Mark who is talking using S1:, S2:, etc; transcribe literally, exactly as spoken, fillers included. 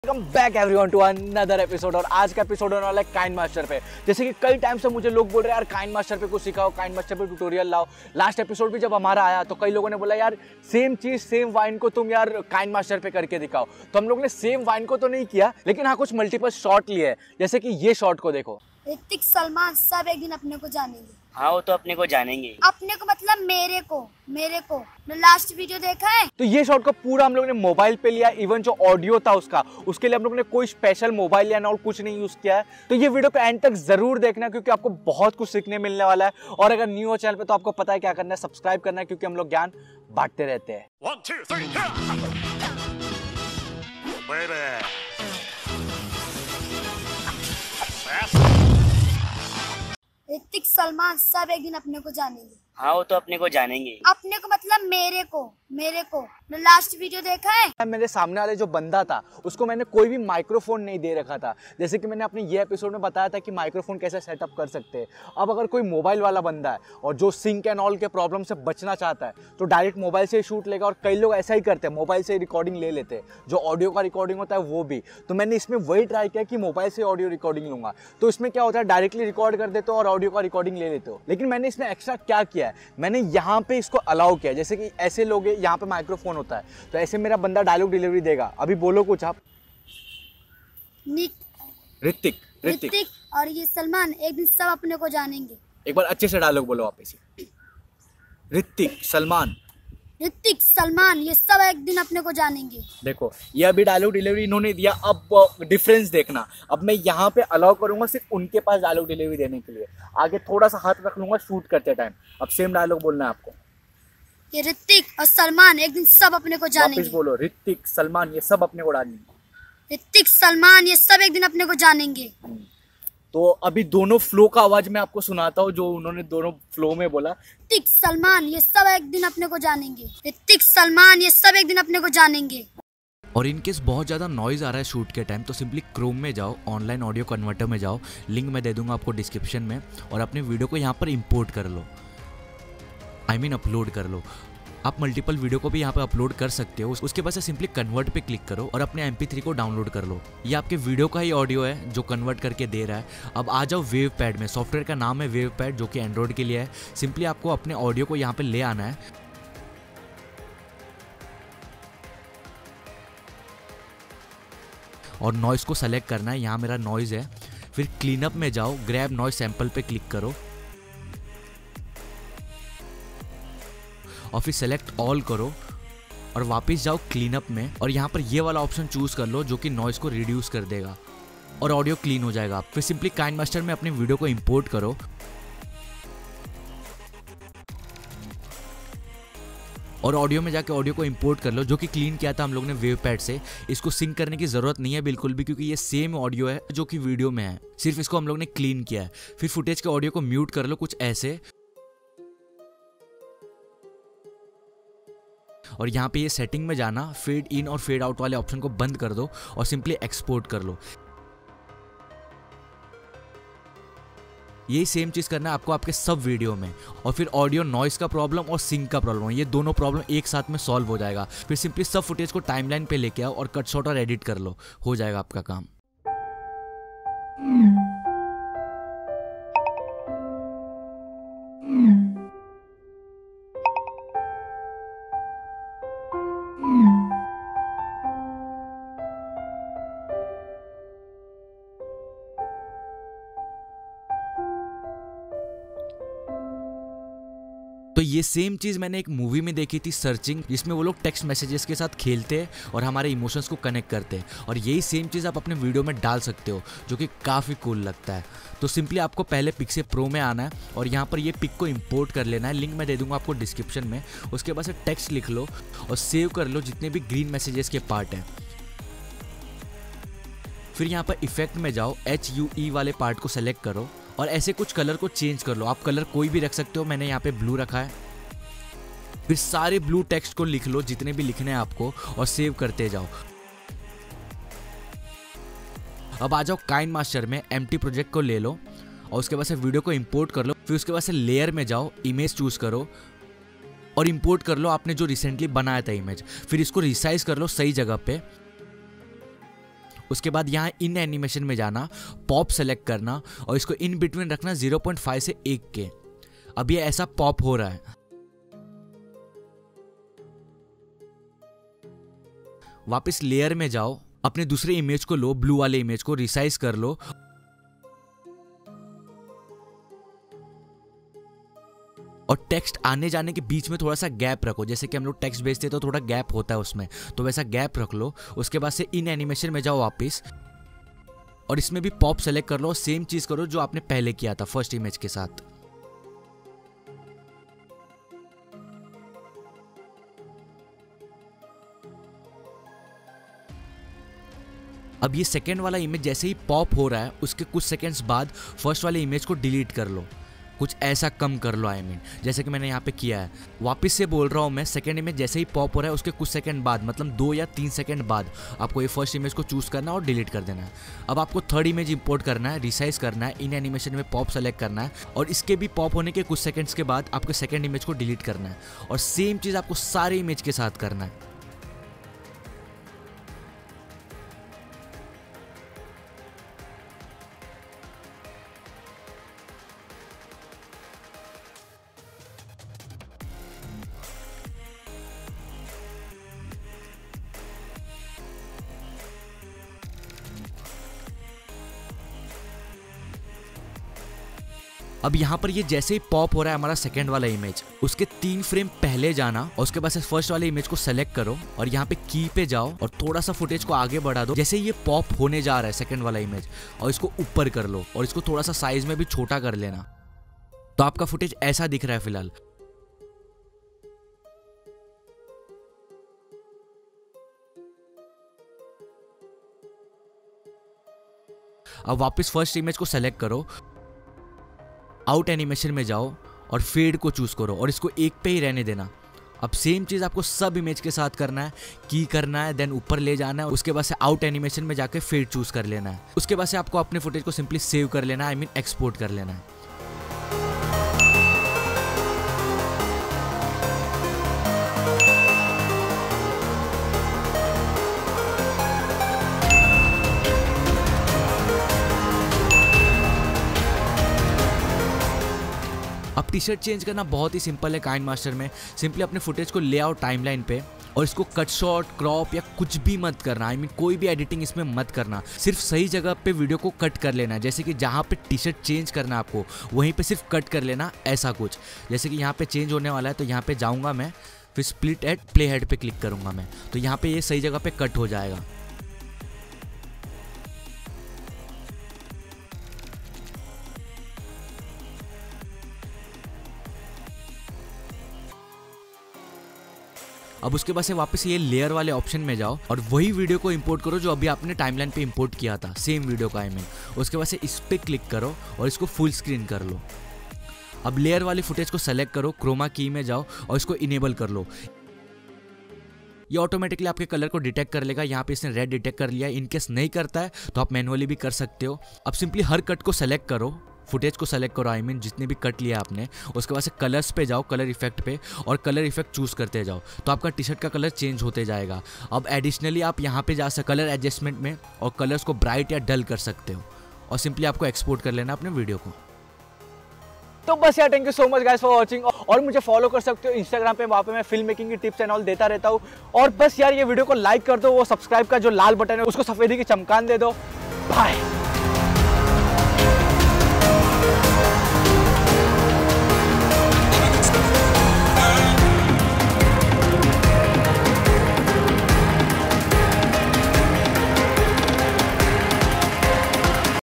S1: Welcome back everyone to another episode. और आज का एपिसोड होने वाला है काइंड मास्टर पे। जैसे कि कई टाइम से मुझे लोग बोल रहे हैं यार काइंड मास्टर पे कुछ सिखाओ, काइंड मास्टर पे ट्यूटोरियल लाओ। लास्ट एपिसोड भी जब हमारा आया तो कई लोगों ने बोला यार सेम चीज सेम वाइन को तुम यार काइंड मास्टर पे करके दिखाओ। तो हम लोग ने सेम वाइन को तो नहीं किया, लेकिन हाँ कुछ मल्टीपल शॉट लिए हैं। जैसे कि ये शॉट को देखो,
S2: ऋतिक सलमान सब एक दिन अपने को जानेंगे।
S3: हाँ वो तो अपने को जानेंगे।
S2: अपने को मतलब मेरे को मेरे को लास्ट वीडियो देखा है।
S1: तो ये शॉट को पूरा हम लोग ने मोबाइल पे लिया। इवन जो ऑडियो था उसका, उसके लिए हम लोग ने कोई स्पेशल मोबाइल या ना और कुछ नहीं यूज किया है। तो ये वीडियो को एंड तक जरूर देखना, क्योंकि आपको बहुत कुछ सीखने मिलने वाला है। और अगर न्यू हो चैनल पे तो आपको पता है क्या करना है, सब्सक्राइब करना है, क्योंकि हम लोग ज्ञान बांटते रहते हैं।
S4: One, two, three, Baby.
S2: Hrithik Salman सब एक दिन अपने को जानेंगे।
S3: हाँ वो तो अपने को जानेंगे।
S2: अपने को मतलब मेरे को मेरे को लास्ट वीडियो देखा है।
S1: मेरे सामने वाले जो बंदा था उसको मैंने कोई भी माइक्रोफोन नहीं दे रखा था। जैसे कि मैंने अपने ये एपिसोड में बताया था कि माइक्रोफोन कैसे सेटअप कर सकते हैं। अब अगर कोई मोबाइल वाला बंदा है और जो सिंक एंड ऑल के प्रॉब्लम से बचना चाहता है तो डायरेक्ट मोबाइल से ही शूट लेगा। और कई लोग ऐसा ही करते हैं, मोबाइल से रिकॉर्डिंग ले लेते हैं, जो ऑडियो का रिकॉर्डिंग होता है वो भी। तो मैंने इसमें वही ट्राई किया कि मोबाइल से ऑडियो रिकॉर्डिंग लूंगा। तो इसमें क्या होता है, डायरेक्टली रिकॉर्ड कर देते हो और ऑडियो का रिकॉर्डिंग ले लेते हो। लेकिन मैंने इसमें एक्स्ट्रा क्या किया है, मैंने यहाँ पे इसको अलाउ किया। जैसे कि ऐसे लोग हैं, यहाँ पे माइक्रोफोन होता है, तो ऐसे मेरा बंदा डायलॉग डिलीवरी देगा। अभी बोलो कुछ आप।
S2: निक
S1: ऋतिक ऋतिक
S2: ऋतिक और ये सलमान एक दिन सब अपने को जानेंगे।
S1: एक बार अच्छे से डायलॉग बोलो आप इसे। ऋतिक सलमान
S2: ऋतिक सलमान ये सब एक दिन अपने को जानेंगे।
S1: देखो ये अभी डायलॉग डिलीवरी इन्होंने दिया। अब डिफरेंस देखना, अब मैं यहाँ पे अलाउ करूंगा सिर्फ उनके पास डायलॉग डिलीवरी देने के लिए। आगे थोड़ा सा हाथ रख लूंगा शूट करते टाइम। अब सेम डायलॉग बोलना है आपको।
S2: ये ऋतिक और सलमान एक दिन सब अपने को जानेंगे।
S1: वापस बोलो, ऋतिक सलमान ये सब अपने को डालेंगे।
S2: ऋतिक सलमान ये सब एक दिन अपने को जानेंगे।
S1: तो अभी दोनों फ्लो का आवाज मैं आपको सुनाता हूँ, जो उन्होंने दोनों फ्लो में बोला।
S2: ऋतिक सलमान ये सब एक दिन अपने को जानेंगे। ऋतिक सलमान ये सब एक दिन अपने को जानेंगे।
S5: और इनकेस बहुत ज़्यादा नॉइज़ आ रहा है शूट के टाइम तो सिंपली क्रोम में जाओ, ऑनलाइन ऑडियो कन्वर्टर में जाओ, लिंक मैं दे दूंगा आपको डिस्क्रिप्शन में, और अपने वीडियो को यहाँ पर इंपोर्ट कर लो, आई मीन अपलोड कर लो। आप मल्टीपल वीडियो को भी यहाँ पे अपलोड कर सकते हो। उसके बाद से सिंपली कन्वर्ट पे क्लिक करो और अपने एम पी थ्री को डाउनलोड कर लो। ये आपके वीडियो का ही ऑडियो है जो कन्वर्ट करके दे रहा है। अब आ जाओ वेव पैड में। सॉफ्टवेयर का नाम है वेव पैड, जो कि एंड्रॉयड के लिए है। सिंपली आपको अपने ऑडियो को यहाँ पे ले आना है और नॉइज़ को सेलेक्ट करना है। यहाँ मेरा नॉइज़ है। फिर क्लीन अप में जाओ, ग्रैब नॉइज सैंपल पे क्लिक करो और फिर सेलेक्ट ऑल करो और वापस जाओ क्लीन अप में, और यहाँ पर ये वाला ऑप्शन चूज कर लो जो कि नॉइज़ को रिड्यूस कर देगा और ऑडियो क्लीन हो जाएगा। फिर सिंपली काइंड मास्टर में अपनी वीडियो को इंपोर्ट करो और ऑडियो में जाके ऑडियो को इंपोर्ट कर लो, जो कि क्लीन किया था हम लोग ने वेव पैड से। इसको सिंक करने की ज़रूरत नहीं है बिल्कुल भी, क्योंकि ये सेम ऑडियो है जो कि वीडियो में है, सिर्फ इसको हम लोग ने क्लीन किया है। फिर फुटेज के ऑडियो को म्यूट कर लो कुछ ऐसे, और यहाँ पे ये सेटिंग में जाना, फेड इन और फेड आउट वाले ऑप्शन को बंद कर दो और सिंपली एक्सपोर्ट कर लो। यही सेम चीज़ करना है आपको आपके सब वीडियो में। और फिर ऑडियो नॉइस का प्रॉब्लम और सिंक का प्रॉब्लम, ये दोनों प्रॉब्लम एक साथ में सॉल्व हो जाएगा। फिर सिंपली सब फुटेज को टाइमलाइन पे लेके आओ और कट शॉट और एडिट कर लो, हो जाएगा आपका काम। तो ये सेम चीज़ मैंने एक मूवी में देखी थी, सर्चिंग, जिसमें वो लोग टेक्स्ट मैसेजेस के साथ खेलते हैं और हमारे इमोशंस को कनेक्ट करते हैं। और यही सेम चीज़ आप अपने वीडियो में डाल सकते हो, जो कि काफ़ी कूल लगता है। तो सिंपली आपको पहले पिक्सेल प्रो में आना है और यहाँ पर ये पिक को इंपोर्ट कर लेना है। लिंक मैं दे दूंगा आपको डिस्क्रिप्शन में। उसके बाद से टेक्स्ट लिख लो और सेव कर लो जितने भी ग्रीन मैसेजेस के पार्ट हैं। फिर यहाँ पर इफेक्ट में जाओ, एच यू ई वाले पार्ट को सेलेक्ट करो और ऐसे कुछ कलर को चेंज कर लो। आप कलर कोई भी रख सकते हो, मैंने यहाँ पे ब्लू रखा है। फिर सारे ब्लू टेक्स्ट को लिख लो जितने भी लिखने हैं आपको और सेव करते जाओ। अब आ जाओ काइंड मास्टर में, एम्प्टी प्रोजेक्ट को ले लो और उसके बाद से वीडियो को इंपोर्ट कर लो। फिर उसके बाद से लेयर में जाओ, इमेज चूज करो और इंपोर्ट कर लो आपने जो रिसेंटली बनाया था इमेज। फिर इसको रिसाइज कर लो सही जगह पे उसके बाद यहाँ इन एनिमेशन में जाना, पॉप सेलेक्ट करना और इसको इन बिटवीन रखना ज़ीरो पॉइंट फाइव से एक के। अब ये ऐसा पॉप हो रहा है। वापस लेयर में जाओ, अपने दूसरे इमेज को लो, ब्लू वाले इमेज को रिसाइज कर लो और टेक्स्ट आने जाने के बीच में थोड़ा सा गैप रखो। जैसे कि हम लोग टेक्स्ट भेजते हैं तो थोड़ा गैप होता है उसमें, तो वैसा गैप रख लो। उसके बाद से इन एनिमेशन में जाओ वापस और इसमें भी पॉप सेलेक्ट कर लो। सेम चीज करो जो आपने पहले किया था फर्स्ट इमेज के साथ। अब ये सेकेंड वाला इमेज जैसे ही पॉप हो रहा है उसके कुछ सेकेंड्स बाद फर्स्ट वाले इमेज को डिलीट कर लो, कुछ ऐसा कम कर लो। आई मीन जैसे कि मैंने यहाँ पे किया है। वापस से बोल रहा हूँ मैं, सेकेंड इमेज जैसे ही पॉप हो रहा है उसके कुछ सेकंड बाद, मतलब दो या तीन सेकंड बाद आपको ये फर्स्ट इमेज को चूज करना है और डिलीट कर देना है। अब आपको थर्ड इमेज इंपोर्ट करना है, रिसाइज करना है, इन एनिमेशन में पॉप सेलेक्ट करना है और इसके भी पॉप होने के कुछ सेकंड्स के बाद आपको सेकेंड इमेज को डिलीट करना है और सेम चीज़ आपको सारे इमेज के साथ करना है। अब यहाँ पर ये जैसे ही पॉप हो रहा है हमारा सेकंड वाला इमेज, उसके तीन फ्रेम पहले जाना और उसके बाद से फर्स्ट वाले इमेज को सेलेक्ट करो और यहाँ पे की पे जाओ और थोड़ा सा फुटेज को आगे बढ़ा दो। जैसे ये पॉप होने जा रहा है सेकंड वाला इमेज और इसको ऊपर कर लो और इसको थोड़ा सा साइज में भी छोटा कर लेना। तो आपका फुटेज ऐसा दिख रहा है फिलहाल। अब वापस फर्स्ट इमेज को सेलेक्ट करो, आउट एनिमेशन में जाओ और फेड को चूज करो और इसको एक पे ही रहने देना। अब सेम चीज आपको सब इमेज के साथ करना है, की करना है, देन ऊपर ले जाना है। उसके बाद से आउट एनिमेशन में जाके फेड चूज कर लेना है। उसके बाद से आपको अपने फुटेज को सिंपली सेव कर लेना है, आई मीन एक्सपोर्ट कर लेना है। अब टी शर्ट चेंज करना बहुत ही सिंपल है काइंड मास्टर में। सिंपली अपने फुटेज को ले आओ टाइमलाइन पे और इसको कट शॉट, क्रॉप या कुछ भी मत करना। आई I मीन mean, कोई भी एडिटिंग इसमें मत करना। सिर्फ सही जगह पे वीडियो को कट कर लेना है। जैसे कि जहाँ पे टी शर्ट चेंज करना है आपको वहीं पे सिर्फ कट कर लेना, ऐसा कुछ। जैसे कि यहाँ पे चेंज होने वाला है तो यहाँ पे जाऊँगा मैं, फिर स्प्लिट एट प्ले हेड पे क्लिक करूँगा मैं, तो यहाँ पे ये सही जगह पे कट हो जाएगा। अब उसके बाद से वापस ये लेयर वाले ऑप्शन में जाओ और वही वीडियो को इंपोर्ट करो जो अभी आपने टाइमलाइन पे इंपोर्ट किया था, सेम वीडियो का आई मीन। उसके बाद से इस पे क्लिक करो और इसको फुल स्क्रीन कर लो। अब लेयर वाली फुटेज को सेलेक्ट करो, क्रोमा की में जाओ और इसको इनेबल कर लो। ये ऑटोमेटिकली आपके कलर को डिटेक्ट कर लेगा। यहाँ पे इसने रेड डिटेक्ट कर लिया है। इनकेस नहीं करता है तो आप मैनुअली भी कर सकते हो। अब सिंपली हर कट को सेलेक्ट करो, फुटेज को सेलेक्ट करो, आई मीन जितने भी कट लिया आपने। उसके बाद से कलर्स पे जाओ, कलर इफेक्ट पे, और कलर इफेक्ट चूज करते जाओ तो आपका टी शर्ट का कलर चेंज होते जाएगा। अब एडिशनली आप यहाँ पे जा सकते कलर एडजस्टमेंट में और कलर्स को ब्राइट या डल कर सकते हो और सिंपली आपको एक्सपोर्ट कर लेना अपने वीडियो को।
S1: तो बस यार, thank you so much guys for watching. और मुझे फॉलो कर सकते हो इंस्टाग्राम पे, वहाँ पे मैं फिल्म मेकिंग की टिप्स एंड ऑल देता रहता हूँ। और बस यार ये वीडियो को लाइक कर दो, वो सब्सक्राइब का जो लाल बटन है उसको सफेदी की चमकान दे दो। बाय।